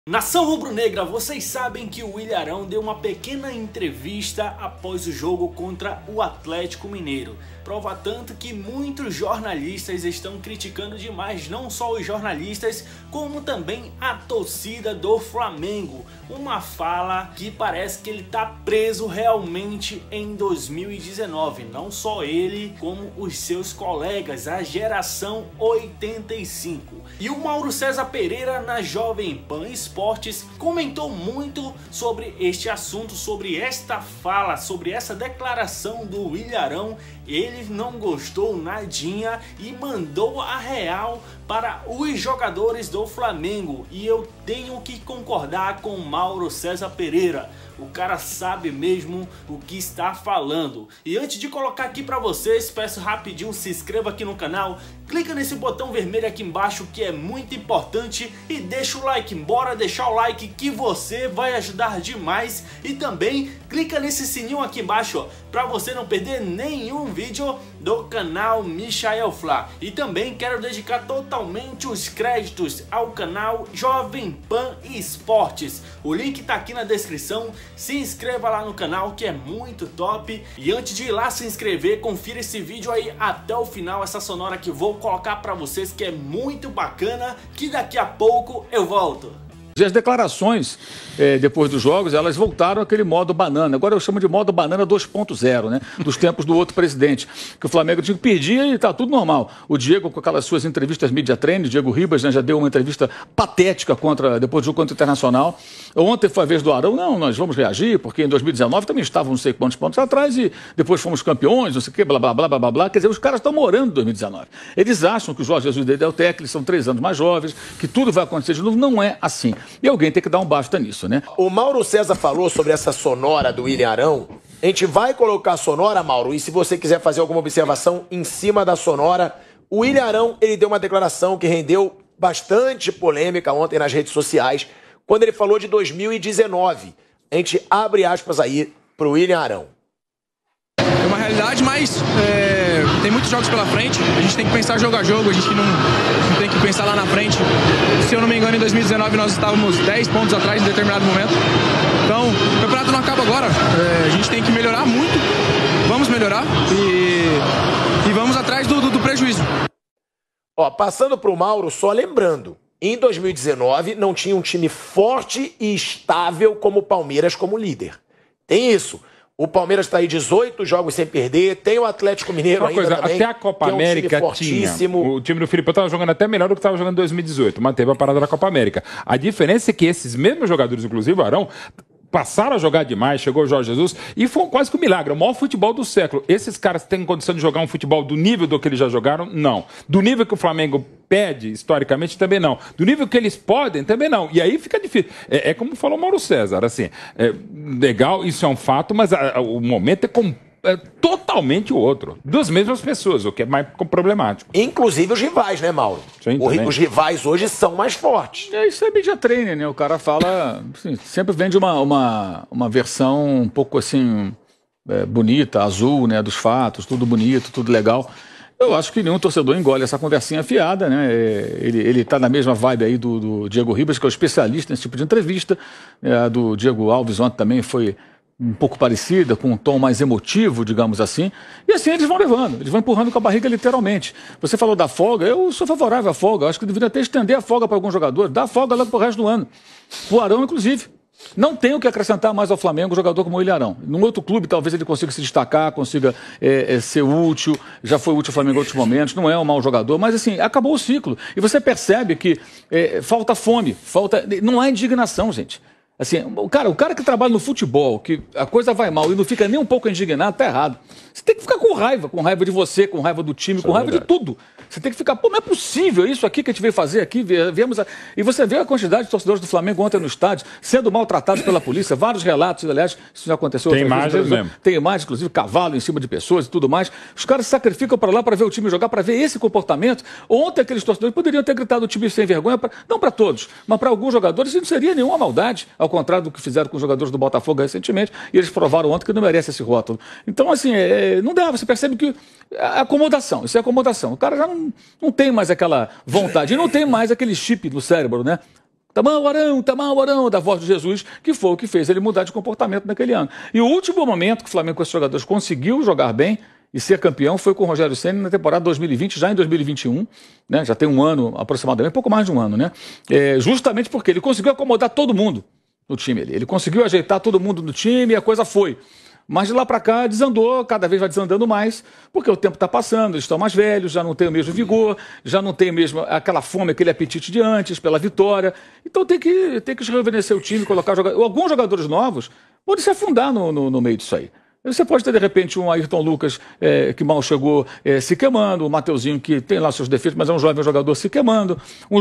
Nação rubro-negra, vocês sabem que o Ilharão deu uma pequena entrevista após o jogo contra o Atlético Mineiro. Prova tanto que muitos jornalistas estão criticando demais, não só os jornalistas, como também a torcida do Flamengo. Uma fala que parece que ele tá preso realmente em 2019, não só ele, como os seus colegas, a geração 85. E o Mauro César Pereira, na Jovem Pan Esportes, comentou muito sobre este assunto, sobre esta fala, sobre essa declaração do Ilharão. Ele não gostou nadinha e mandou a real para os jogadores do Flamengo. E eu tenho que concordar com Mauro César Pereira. O cara sabe mesmo o que está falando. E antes de colocar aqui para vocês, peço rapidinho, se inscreva aqui no canal, clica nesse botão vermelho aqui embaixo que é muito importante e deixa o like. Bora deixar o like que você vai ajudar demais. E também clica nesse sininho aqui embaixo para você não perder nenhum vídeo do canal Michael Flá. E também quero dedicar totalmente os créditos ao canal Jovem Pan Esportes. O link tá aqui na descrição. Se inscreva lá no canal que é muito top. E antes de ir lá se inscrever, confira esse vídeo aí até o final, essa sonora que vou colocar para vocês que é muito bacana, que daqui a pouco eu volto. E as declarações, depois dos jogos, elas voltaram àquele modo banana. Agora eu chamo de modo banana 2.0, né? Dos tempos do outro presidente. Que o Flamengo perdia e tá tudo normal. O Diego, com aquelas suas entrevistas media training, Diego Ribas, né, já deu uma entrevista patética depois do jogo contra o Internacional. Ontem foi a vez do Arão, não, nós vamos reagir, porque em 2019 também estavam não sei quantos pontos atrás e depois fomos campeões, não sei o que, blá, blá, blá, blá, blá, blá. Quer dizer, os caras estão morando em 2019. Eles acham que o Jorge Jesus é o técnico, eles são 3 anos mais jovens, que tudo vai acontecer de novo. Não é assim. E alguém tem que dar um basta nisso, né? O Mauro César falou sobre essa sonora do Ilharão. A gente vai colocar a sonora, Mauro, e se você quiser fazer alguma observação em cima da sonora, o Ilharão, ele deu uma declaração que rendeu bastante polêmica ontem nas redes sociais, quando ele falou de 2019. A gente abre aspas aí pro Ilharão. É uma realidade, mas tem muitos jogos pela frente. A gente tem que pensar jogo a jogo, a gente não tem que pensar lá na frente. Se eu não me engano, em 2019 nós estávamos 10 pontos atrás em determinado momento. Então, o campeonato não acaba agora. A gente tem que melhorar muito. Vamos melhorar e vamos atrás do prejuízo. Ó, passando pro Mauro, só lembrando, em 2019 não tinha um time forte e estável como o Palmeiras como líder. Tem isso. O Palmeiras está aí 18 jogos sem perder, tem o Atlético Mineiro ainda também, até a Copa América tinha. O time do Filipão estava jogando até melhor do que estava jogando em 2018, manteve a parada da Copa América. A diferença é que esses mesmos jogadores, inclusive o Arão, passaram a jogar demais, chegou o Jorge Jesus e foi quase que um milagre, o maior futebol do século. Esses caras têm condição de jogar um futebol do nível do que eles já jogaram? Não. Do nível que o Flamengo pede, historicamente, também não. Do nível que eles podem, também não. E aí fica difícil. É como falou o Mauro César, assim, legal, isso é um fato, mas o momento é totalmente o outro. Das mesmas pessoas, o que é mais problemático. Inclusive os rivais, né, Mauro? Sim, os rivais hoje são mais fortes. Isso é media training, né? O cara fala, assim, sempre vende uma versão um pouco assim, bonita, azul, né? Dos fatos, tudo bonito, tudo legal. Eu acho que nenhum torcedor engole essa conversinha fiada, né? Ele tá na mesma vibe aí do Diego Ribas, que é o especialista nesse tipo de entrevista. A do Diego Alves ontem também foi um pouco parecida, com um tom mais emotivo, digamos assim, e assim eles vão levando, eles vão empurrando com a barriga literalmente. Você falou da folga, eu sou favorável à folga, eu acho que deveria até estender a folga para alguns jogadores, dar folga logo para o resto do ano, o Arão inclusive. Não tem o que acrescentar mais ao Flamengo um jogador como o Ilharão. Num outro clube talvez ele consiga se destacar, consiga ser útil, já foi útil ao Flamengo em outros momentos, não é um mau jogador, mas assim, acabou o ciclo. E você percebe que falta fome, não há indignação, gente. Assim, o cara que trabalha no futebol, que a coisa vai mal e não fica nem um pouco indignado, tá errado. Você tem que ficar com raiva de você, com raiva do time, com raiva de tudo. Você tem que ficar, pô, não é possível isso aqui que a gente veio fazer aqui, E você vê a quantidade de torcedores do Flamengo ontem no estádio, sendo maltratados pela polícia, vários relatos, aliás, isso já aconteceu. Tem imagens mesmo. Tem imagens, inclusive, cavalo em cima de pessoas e tudo mais. Os caras se sacrificam para lá para ver o time jogar, para ver esse comportamento. Ontem aqueles torcedores poderiam ter gritado o time sem vergonha, não para todos, mas para alguns jogadores, isso não seria nenhuma maldade, ao contrário do que fizeram com os jogadores do Botafogo recentemente, e eles provaram ontem que não merece esse rótulo. Então, assim, não dá, você percebe que acomodação, isso é acomodação. O cara já não tem mais aquela vontade, e não tem mais aquele chip no cérebro, né? Tá mal, Arão, da voz de Jesus, que foi o que fez ele mudar de comportamento naquele ano. E o último momento que o Flamengo com esses jogadores conseguiu jogar bem e ser campeão foi com o Rogério Ceni na temporada 2020, já em 2021, né? Já tem um ano aproximadamente, pouco mais de um ano, né? Justamente porque ele conseguiu acomodar todo mundo no time. Ele conseguiu ajeitar todo mundo no time e a coisa foi. Mas de lá para cá desandou, cada vez vai desandando mais, porque o tempo está passando, eles estão mais velhos, já não tem o mesmo vigor, já não tem mesmo aquela fome, aquele apetite de antes, pela vitória. Então tem que rejuvenescer o time, colocar alguns jogadores novos, podem se afundar no meio disso aí. Você pode ter, de repente, um Ayrton Lucas que mal chegou se queimando, o Mateuzinho que tem lá seus defeitos, mas é um jovem jogador se queimando,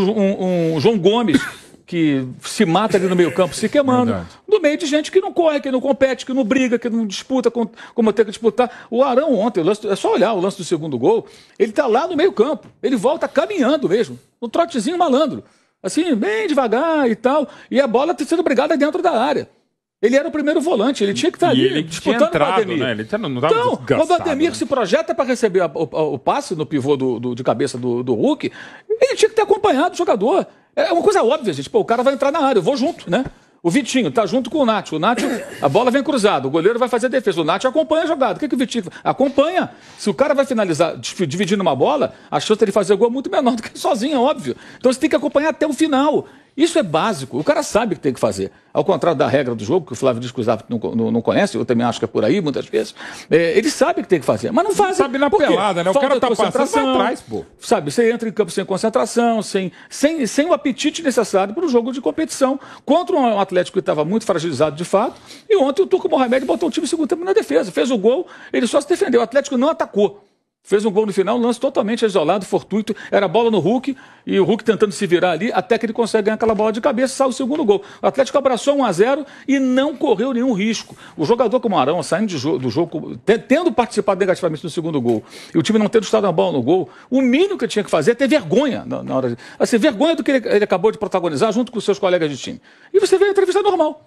um João Gomes que se mata ali no meio campo se queimando, no meio de gente que não corre, que não compete, que não briga, que não disputa como tem que disputar. O Arão ontem, é só olhar o lance do segundo gol, ele está lá no meio campo, ele volta caminhando mesmo, um trotezinho malandro, assim, bem devagar e tal, e a bola está sendo brigada dentro da área. Ele era o primeiro volante, ele tinha que estar ali ele disputando entrado, com o Ademir. Né? Ele não tava então, quando o Ademir se projeta para receber o passe no pivô de cabeça do Hulk, ele tinha que ter acompanhado o jogador. É uma coisa óbvia, gente. Pô, o cara vai entrar na área, eu vou junto, né? O Vitinho tá junto com o Nacho. O Nacho, a bola vem cruzada, o goleiro vai fazer a defesa. O Nacho acompanha a jogada. O que o Vitinho acompanha? Se o cara vai finalizar dividindo uma bola, a chance de ele fazer gol é muito menor do que sozinho, é óbvio. Então você tem que acompanhar até o final. Isso é básico. O cara sabe o que tem que fazer. Ao contrário da regra do jogo, que o Flávio diz que o Zaf não conhece, eu também acho que é por aí, muitas vezes. Ele sabe o que tem que fazer, mas não faz. Sabe na pelada, né? O cara tá passando, vai atrás, pô. Sabe, você entra em campo sem concentração, sem o apetite necessário para o jogo de competição, contra um Atlético que estava muito fragilizado de fato. E ontem o Turco Mohamed botou o time segundo tempo na defesa. Fez o gol, ele só se defendeu. O Atlético não atacou. Fez um gol no final, um lance totalmente isolado, fortuito. Era bola no Hulk, e o Hulk tentando se virar ali, até que ele consegue ganhar aquela bola de cabeça e sai o segundo gol. O Atlético abraçou 1-0 e não correu nenhum risco. O jogador como o Arão, saindo do jogo, tendo participado negativamente do segundo gol, e o time não tendo estado na bola no gol, o mínimo que ele tinha que fazer é ter vergonha na hora de... Assim, vergonha do que ele acabou de protagonizar junto com os seus colegas de time. E você vê a entrevista normal.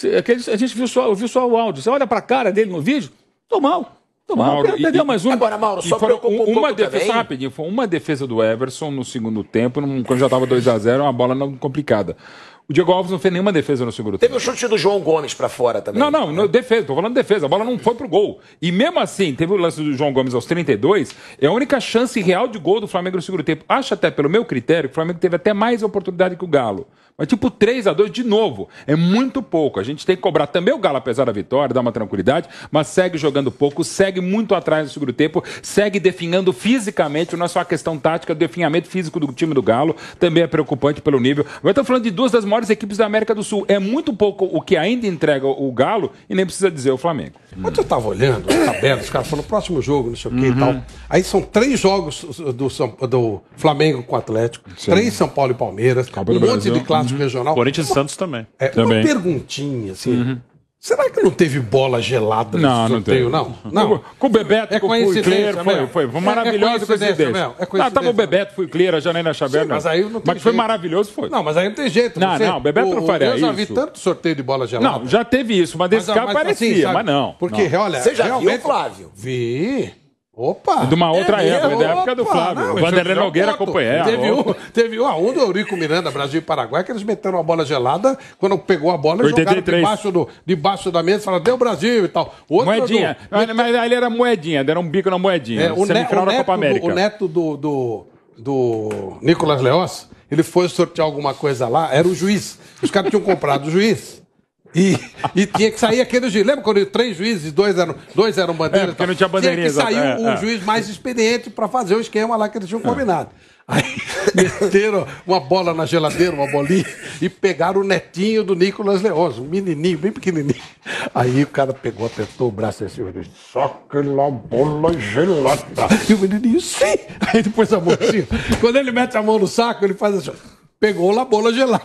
A gente viu só o áudio. Você olha para a cara dele no vídeo, tô mal. Perdeu mais um. Agora, Mauro, só preocupa uma defesa rapidinho. Foi uma defesa do Everson no segundo tempo, quando já estava 2-0, uma bola não complicada. O Diego Alves não fez nenhuma defesa no segundo tempo. Teve o chute do João Gomes pra fora também. Não, defesa, tô falando defesa. A bola não foi pro gol. E mesmo assim, teve o lance do João Gomes aos 32, é a única chance real de gol do Flamengo no segundo tempo. Acho até, pelo meu critério, que o Flamengo teve até mais oportunidade que o Galo. Mas tipo 3-2 de novo, é muito pouco. A gente tem que cobrar também o Galo, apesar da vitória, dar uma tranquilidade, mas segue jogando pouco, segue muito atrás no segundo tempo, segue definhando fisicamente, não é só a questão tática, o definhamento físico do time do Galo também é preocupante pelo nível. Mas estamos falando de duas das maiores equipes da América do Sul. É muito pouco o que ainda entrega o Galo e nem precisa dizer o Flamengo. Ontem eu estava olhando a tabela, os caras falando próximo jogo, não sei o que e tal. Aí são 3 jogos do Flamengo com o Atlético, 3 São Paulo e Palmeiras, um monte de clássico regional. Corinthians e Santos também. Uma perguntinha, assim. Será que não teve bola gelada no sorteio, não? Com o Bebeto, com o Fui Cleira, foi maravilhoso coincidência. Tava o Bebeto, Fui Cleira, Janaína Xavier. Mas aí não tem foi maravilhoso, foi. Não, mas aí não tem jeito. Não, o Bebeto não faria isso. Eu já vi tanto sorteio de bola gelada. Não, já teve isso, mas desse caso parecia, mas não. Porque, olha, você já viu, Flávio? Vi. Opa! De uma outra época, da época do Flávio. O Vanderlei Nogueira acompanhava. Teve um do Eurico Miranda, Brasil e Paraguai, que eles meteram uma bola gelada, quando pegou a bola, eles jogaram debaixo da mesa e falaram, deu Brasil e tal. Moedinha. Mas ali era moedinha, deram um bico na moedinha. Semifinal da Copa América. O neto do Nicolas Leoz, ele foi sortear alguma coisa lá, era o juiz. Os caras tinham comprado o juiz. E tinha que sair aquele juiz. Lembra quando 3 juízes, 2 eram bandeiras? Porque não tinha bandeirinha. Tinha que sair o juiz mais experiente para fazer o esquema lá que eles tinham combinado. Aí meteram uma bola na geladeira, uma bolinha, e pegaram o netinho do Nicolas Leoz, um menininho, bem pequenininho. Aí o cara pegou, apertou o braço assim e disse, só aquela bola gelada. E o menininho, sim! Aí depois a mão assim, quando ele mete a mão no saco, ele faz assim... Pegou lá a bola gelada.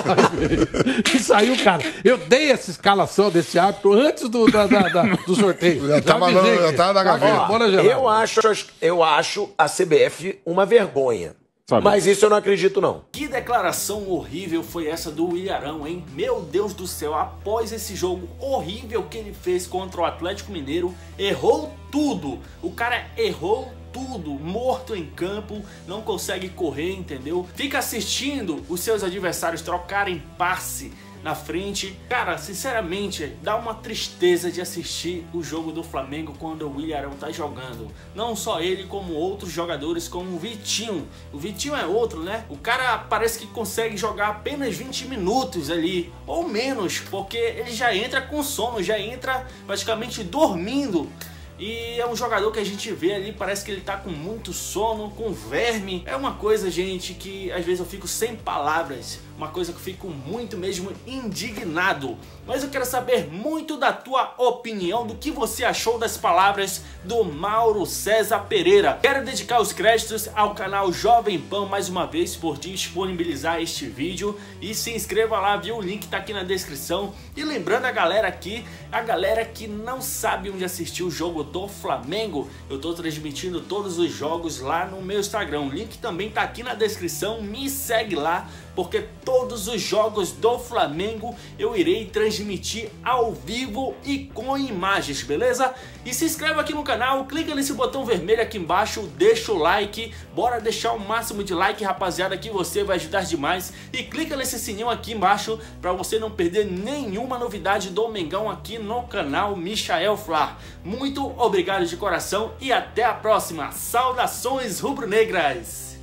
E saiu, cara. Eu dei essa escalação desse árbitro antes do sorteio. Eu tava na gaveta. Eu acho a CBF uma vergonha. Mas isso eu não acredito, não. Que declaração horrível foi essa do Ilharão, hein? Meu Deus do céu, após esse jogo horrível que ele fez contra o Atlético Mineiro, errou tudo. O cara errou tudo, morto em campo, não consegue correr, entendeu? Fica assistindo os seus adversários trocarem passe na frente. Cara, sinceramente, dá uma tristeza de assistir o jogo do Flamengo quando o Willian Arão tá jogando. Não só ele, como outros jogadores, como o Vitinho. O Vitinho é outro, né? O cara parece que consegue jogar apenas 20 minutos ali, ou menos, porque ele já entra com sono, já entra praticamente dormindo. E é um jogador que a gente vê ali, parece que ele tá com muito sono, com verme. É uma coisa, gente, que às vezes eu fico sem palavras. Uma coisa que eu fico muito mesmo indignado. Mas eu quero saber muito da tua opinião, do que você achou das palavras do Mauro César Pereira. Quero dedicar os créditos ao canal Jovem Pan mais uma vez por disponibilizar este vídeo. E se inscreva lá, viu? O link tá aqui na descrição. E lembrando a galera aqui, a galera que não sabe onde assistir o jogo do Flamengo, eu tô transmitindo todos os jogos lá no meu Instagram. O link também tá aqui na descrição, me segue lá, porque todos os jogos do Flamengo eu irei transmitir ao vivo e com imagens, beleza? E se inscreve aqui no canal, clica nesse botão vermelho aqui embaixo, deixa o like, bora deixar o máximo de like, rapaziada, que você vai ajudar demais. E clica nesse sininho aqui embaixo para você não perder nenhuma novidade do Mengão aqui no canal Michael Flar. Muito obrigado de coração e até a próxima. Saudações rubro-negras!